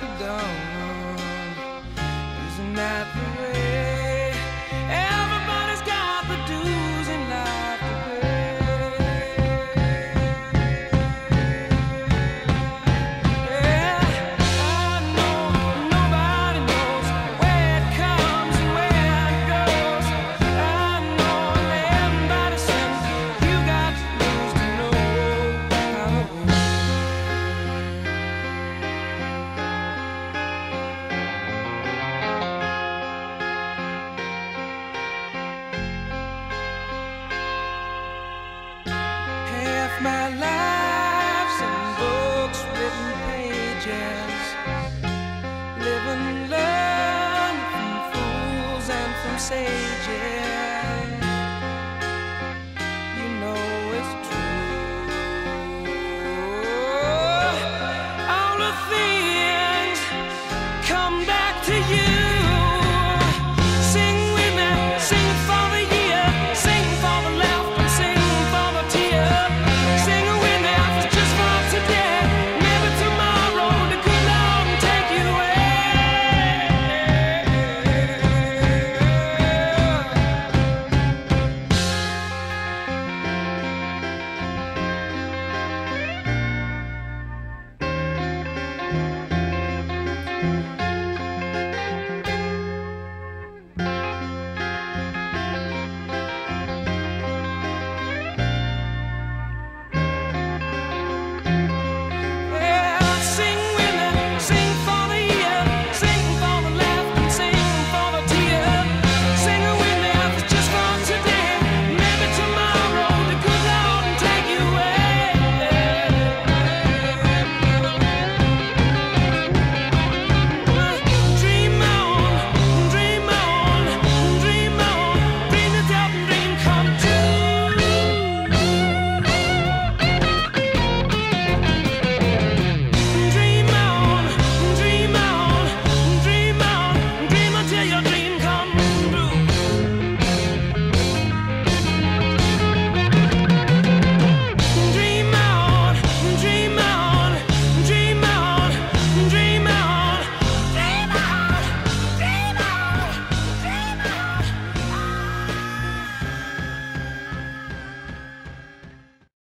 to dawn. Isn't that the way? Everybody's got the dues in life to pay. Yeah, I know nobody knows where it comes and where it goes. I know everybody says you got to lose to know how to win. Half my life's in books, written pages, live and learn from fools and from sages.